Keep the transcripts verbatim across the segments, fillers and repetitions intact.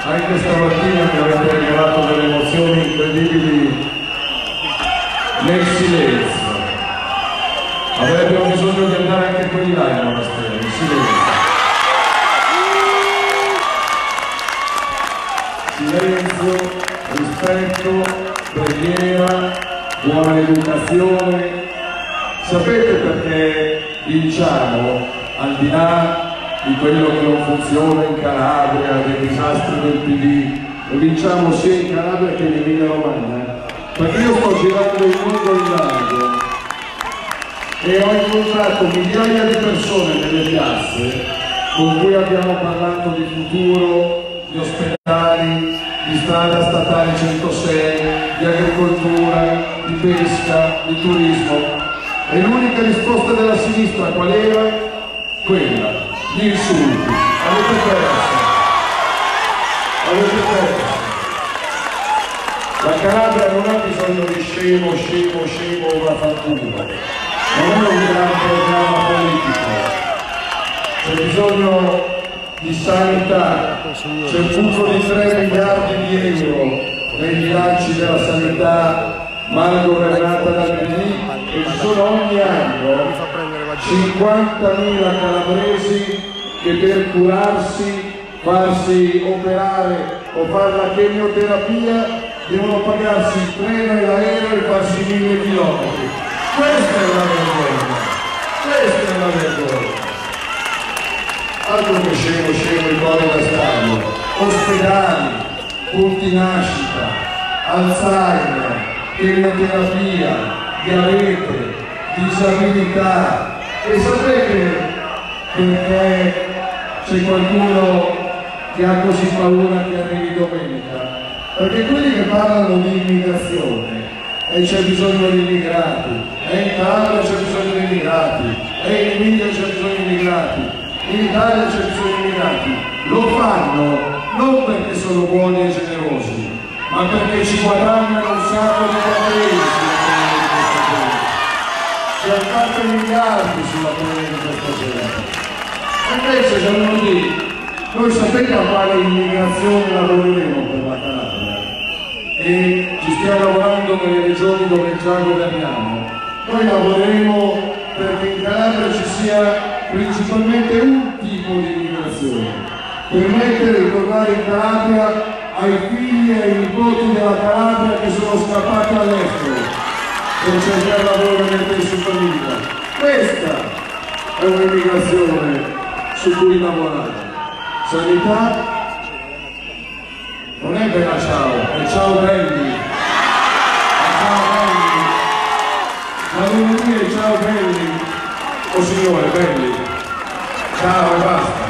anche stamattina mi avete regalato delle emozioni incredibili nel silenzio. Avrebbero bisogno di andare anche quelli là in monastero, in silenzio. Silenzio, rispetto, preghiera, buona educazione. Sapete perché vinciamo, al di là di quello che non funziona in Calabria, dei disastri del P D, lo vinciamo sia in Calabria che in Emilia Romagna? Perché io sto girando il mondo in largo e ho incontrato migliaia di persone nelle piazze con cui abbiamo parlato di futuro, di ospedali, di strada statale centosei, di agricoltura, di pesca, di turismo. E l'unica risposta della sinistra qual era? Quella, gli insulti. Avete perso. Avete perso. La Calabria non ha bisogno di scemo, scemo, scemo o una fattura. Non è un gran programma politico. C'è bisogno di sanità. C'è un buco di tre miliardi di euro nei bilanci della sanità mal governata dal P D e ci sono ogni anno cinquantamila calabresi che per curarsi, farsi operare o fare la chemioterapia devono pagarsi il treno e l'aereo e farsi mille chilometri. Questa è la vergogna, questa è la vergogna. Altro che scemo, scemo, i cuori da stadio. Ospedali, punti nascita, Alzheimer, chemioterapia, diabete, disabilità. E sapete perché c'è qualcuno che ha così paura che arrivi domenica? Perché quelli che parlano di immigrazione, e c'è bisogno di immigrati, e in Calabria c'è bisogno di immigrati, e in Emilia c'è bisogno di immigrati, in Italia c'è bisogno di immigrati, lo fanno non perché sono buoni e generosi, ma perché ci guadagnano un sacco di paesi. Si hanno fatto miliardi sulla pelle di questa gente. E invece c'è lunedì, noi sapete a quale immigrazione lavoreremo per la Calabria e ci stiamo lavorando nelle regioni dove già governiamo. Noi lavoreremo perché in Calabria ci sia principalmente un tipo di immigrazione, permettere di tornare in Calabria ai figli e ai nipoti della Calabria che sono scappati all'estero per cercare lavoro nel tessuto famiglia. Questa è un'immigrazione su cui lavorare. Sanità non è bella ciao, è ciao belli. Ciao belli. La lunedì è ciao belli. Oh signore, belli. Ciao e basta.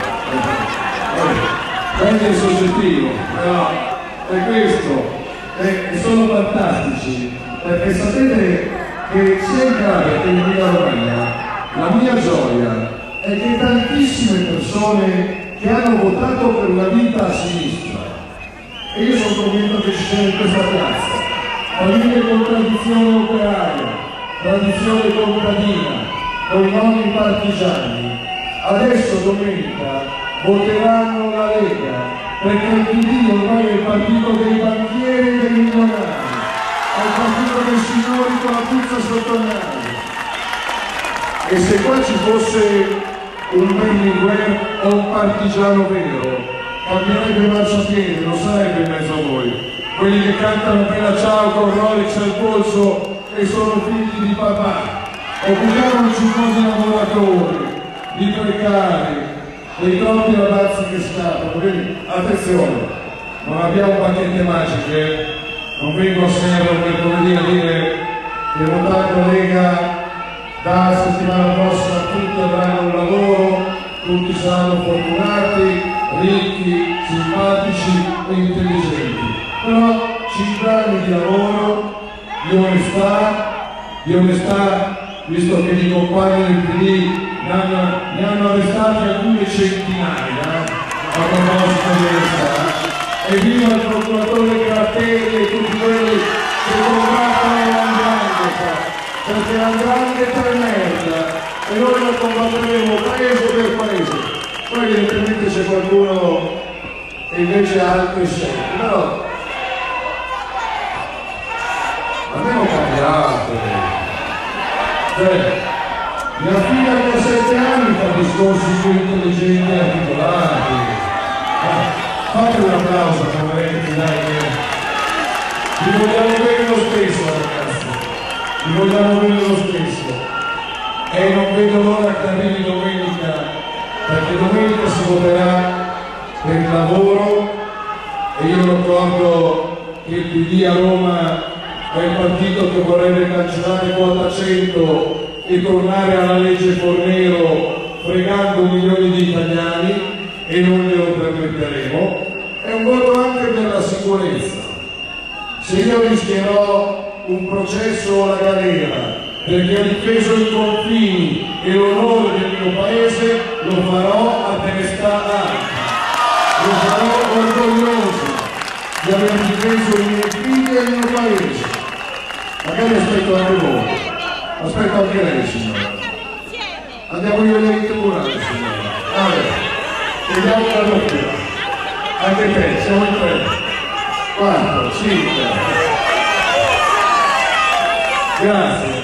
Belli è soggettivo, però è questo. E sono fantastici. Perché sapete che sia in Calabria che in Emilia Romagna la mia gioia è che tantissime persone che hanno votato per una vita a sinistra, e io sono convinto che ci sia in questa piazza, famiglie con tradizione operaia, tradizione contadina, con nonni partigiani, adesso domenica voteranno la Lega, perché il P D ormai è il partito dei banchieri e dei milionari, è il partito dei signori con la puzza sotto il naso. E se qua ci fosse un Berlinguer o un partigiano vero, cambierebbe marciapiede, non sarebbe in mezzo a voi. Quelli che cantano bella ciao con Rolex al polso e sono figli di papà. Occupiamoci un po' di lavoratori, di precari, dei troppi ragazzi che scappano. Quindi attenzione, non abbiamo bacchette magiche. Non vengo a servo mercoledì a dire che votare la Lega da settimana prossima tutti avranno un lavoro, tutti saranno fortunati, ricchi, simpatici e intelligenti. Però cinque anni di lavoro, di onestà, di onestà, visto che i compagni del P D ne hanno, ne hanno arrestati alcune centinaia, a proposito di onestà. E viva il procuratore Gratteri e tutti quelli che combattono l'andrangheta, perché l'andrangheta è merda e noi la combatteremo paese per paese. Poi evidentemente c'è qualcuno e invece altre scelte. Però almeno cambiate. Cioè, mia figlia che ha sette anni fa discorsi più intelligenti e articolati. Ah, fate un applauso, poveretti, dai, che vi vogliamo bene lo stesso, ragazzi, vi vogliamo bene lo stesso. E non vedo l'ora che arrivi domenica, perché domenica si voterà per il lavoro e io ricordo che il P D a Roma è il partito che vorrebbe cancellare quota cento e tornare alla legge Fornero fregando milioni di italiani e non glielo permetteremo. È un voto anche per la sicurezza. Se io rischierò un processo alla galera perché ho difeso i confini e l'onore del mio paese, lo farò a testa alta, lo farò orgoglioso di aver difeso i miei figli e il mio paese. Magari aspetto anche voi, aspetto anche lei, signora. Andiamo io in tribunale, signora. Allora, vediamo la doppia. Anche te, siamo in tre. quattro, cinque. Grazie.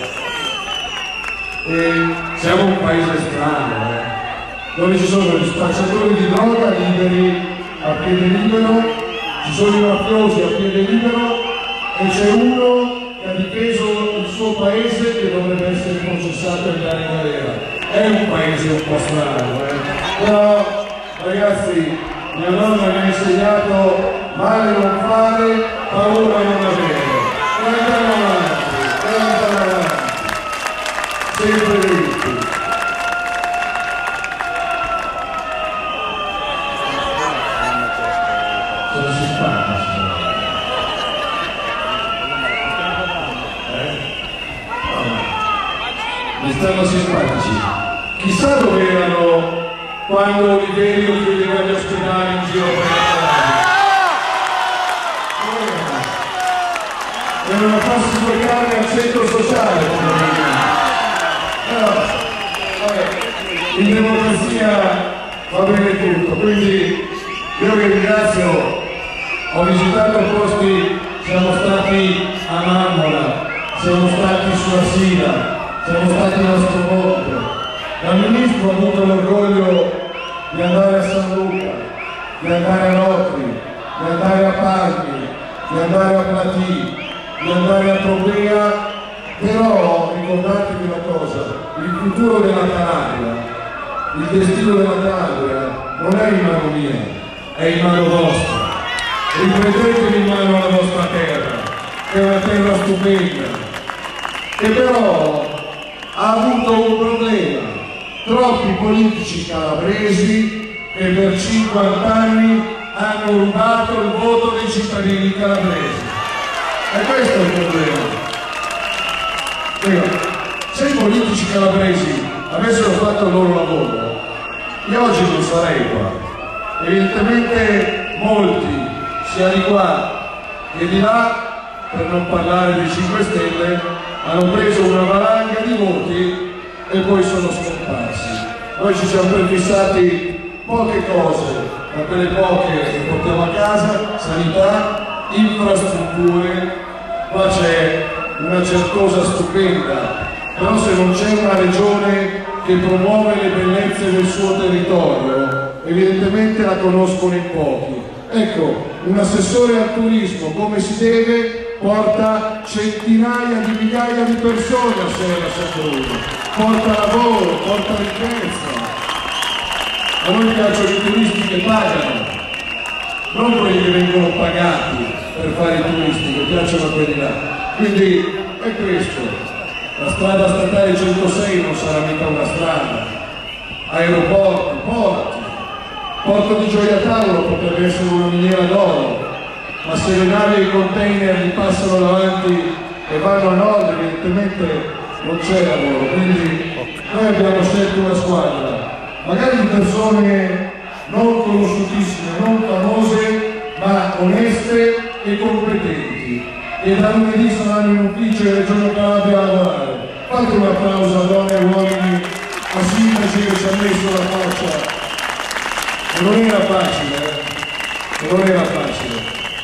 E siamo un paese strano, eh? Dove ci sono gli spacciatori di droga liberi a piede libero, ci sono i mafiosi a piede libero e c'è uno che ha difeso il suo paese che dovrebbe essere processato e andare in galera. È un paese un po' strano, eh? Però ragazzi, mia nonna mi ha insegnato male non fare, paura non avere. E andiamo avanti, e andiamo avanti. Sempre dritti. Sono simpatici. Eh? No. Mi stanno simpatici. Chissà dove erano quando Oliverio chiudeva gli ospedali in giro per l'Italia. Erano a farsi due carne al centro sociale, però, vabbè, in democrazia va bene tutto, quindi io vi ringrazio, ho visitato posti, siamo stati a Mammola, siamo stati su Asila, siamo stati a Ostromonte. Il ministro ha avuto l'orgoglio di andare a San Luca, di andare a Rocri, di andare a Palmi, di andare a Platì, di andare a Tobrea, però ricordatevi una cosa, il futuro della Calabria, il destino della Calabria non è in mano mia, è in mano vostra. Riprendetevi in mano la vostra terra, che è una terra stupenda, che però ha avuto un problema. Troppi politici calabresi che per cinquanta anni hanno rubato il voto dei cittadini calabresi. E questo è il problema. Se i politici calabresi avessero fatto il loro lavoro, io oggi non sarei qua. Evidentemente molti, sia di qua che di là, per non parlare dei cinque Stelle, hanno preso una valanga di voti e poi sono scomparsi. Noi ci siamo prefissati poche cose, ma quelle poche che portiamo a casa: sanità, infrastrutture. Qua c'è una Certosa stupenda, però se non c'è una regione che promuove le bellezze del suo territorio, evidentemente la conoscono in pochi. Ecco, un assessore al turismo come si deve porta centinaia di migliaia di persone a sera a San Bruno, porta lavoro, porta ricchezza. A noi piacciono i turisti che pagano, non quelli che vengono pagati per fare i turisti, che piacciono quelli là. Quindi è questo. La strada statale centosei non sarà mica una strada. Aeroporti, porti. Porto di Gioia Tauro potrebbe essere una miniera d'oro, ma se le navi e i container li passano davanti e vanno a nord, evidentemente non c'è lavoro. Quindi noi abbiamo scelto una squadra, magari di persone non conosciutissime, non famose, ma oneste e competenti, e da lunedì saranno in ufficio in Regione Calabria a lavorare. Fate un applauso a donne e uomini, a sindaci che ci hanno messo la faccia. Non era facile, eh? non era facile.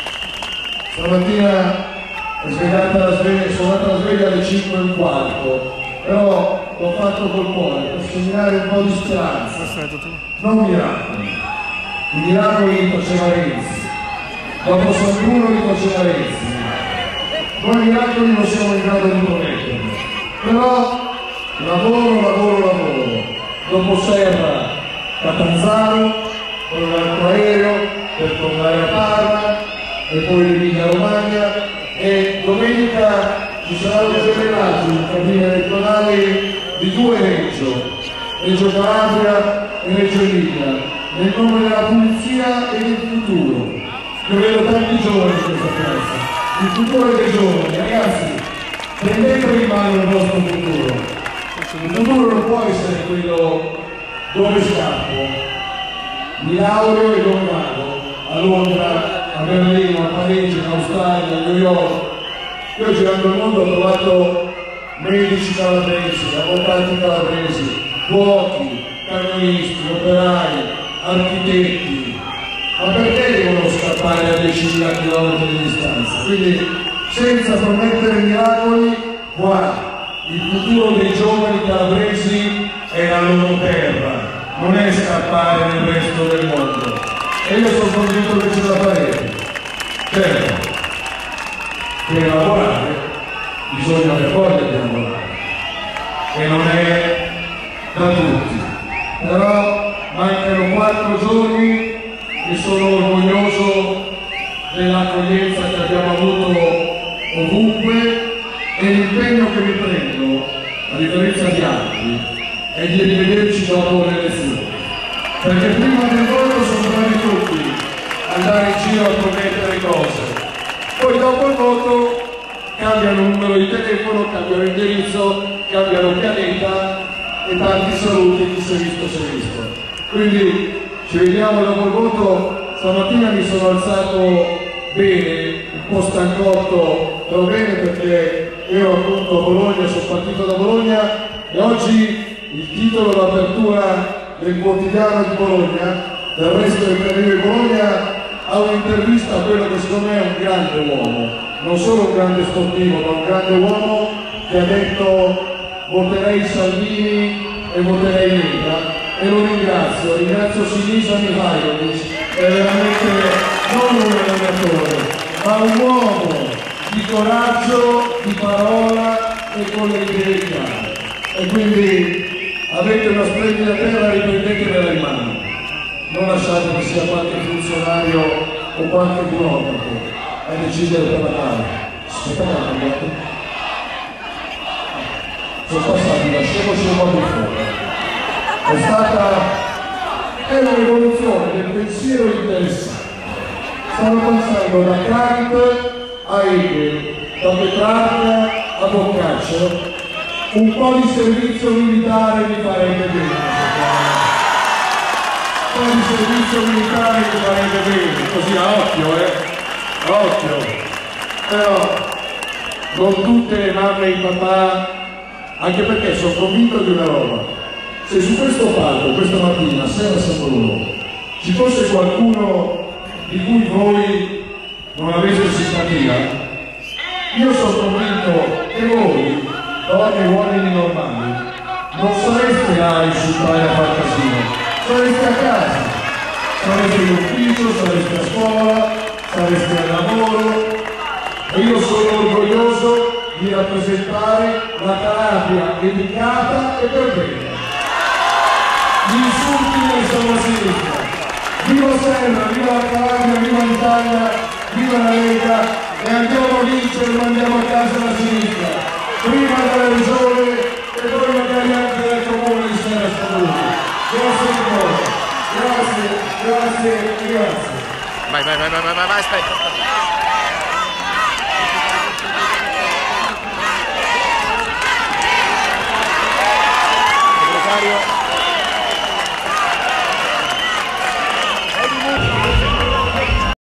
Stamattina è svegliata la sveglia, sono andata alla sveglia alle cinque e un quarto, però l'ho fatto col cuore per segnare un po' di speranza. Non miracoli. I miracoli li faceva Renzi. Dopo San Bruno li faceva Renzi. Noi miracoli non siamo in grado di prometterli. Però lavoro, lavoro, lavoro. Dopo Serra, Catanzaro, con l'altro aereo per tornare a Parma e poi l'Emilia Romagna, e domenica ci saranno i gemellaggi in cabine elettorali di due Reggio, Reggio Calabria e Reggio Emilia, nel nome della pulizia e del futuro. Io vedo tanti giovani in questa piazza, il futuro dei giovani, ragazzi, prendete in mano il vostro futuro. Il futuro non può essere quello dove scappo, mi laureo e dove vado, a Londra, a Berlino, a Parigi, in Australia, a New York. Io girando il mondo ho trovato medici calabresi, avvocati calabresi, cuochi, camionisti, operai, architetti. Ma perché devono scappare a decine di chilometri di distanza? Quindi senza promettere miracoli, qua il futuro dei giovani calabresi è la loro terra, non è scappare nel resto del mondo. E io sono convinto che ce la farete. Certo, per lavorare bisogna per voglia di lavorare, e non è da tutti. Però mancano quattro giorni e sono orgoglioso dell'accoglienza che abbiamo avuto ovunque, e l'impegno che mi prendo, a differenza di altri, è di rivederci dopo le elezioni. Perché prima del voto sono bravi tutti andare in giro a promettere cose, poi dopo il voto cambiano numero di telefono, cambiano indirizzo, cambiano pianeta, e tanti saluti, chi si è visto si è visto. Quindi ci vediamo dopo il voto. Stamattina mi sono alzato bene, un po' stancotto, però bene, perché ero appunto a Bologna, sono partito da Bologna, e oggi il titolo d'apertura del quotidiano di Bologna, del Resto del Carrino di Bologna, ha un'intervista a quello che secondo me è un grande uomo, non solo un grande sportivo, ma un grande uomo che ha detto voterei Salvini e voterei Lega, e lo ringrazio, ringrazio Sinisa Mihajlovic, è veramente non un allenatore, ma un uomo di coraggio, di parola e con le idee chiare. E quindi avete una splendida terra, riprendetevela in mano, non lasciate che sia qualche funzionario o qualche burocrate a decidere per la gara. Aspetta, sono passati da scemo scemo a buffone. È stata è un'evoluzione del pensiero interessante. Stanno passando da Kant a Hegel, da Petrarca a Boccaccio. Un po' di servizio militare mi farebbe bene. Un po' di servizio militare mi farebbe bene, così a occhio, eh? A occhio. Però non tutte le mamme e i papà, anche perché sono convinto di una roba. Se su questo palco, questa mattina, sera San Bruno, ci fosse qualcuno di cui voi non avete simpatia, io sono convinto che voi, donne e uomini normali, non sareste là a insultare a far casino, sareste a casa, sareste in ufficio, sareste a scuola, sareste al lavoro, e io sono orgoglioso di rappresentare la Calabria educata e per bene. Gli insulti non sono a sinistra. Viva Serra, viva la Calabria, viva l'Italia, viva la Lega, e andiamo a vincere e mandiamo a casa la sinistra. Prima della regione e poi magari anche del comune di Serra San. Grazie a voi. Grazie, grazie e grazie. Vai, vai, vai, vai, vai, vai, aspetta. Segretario.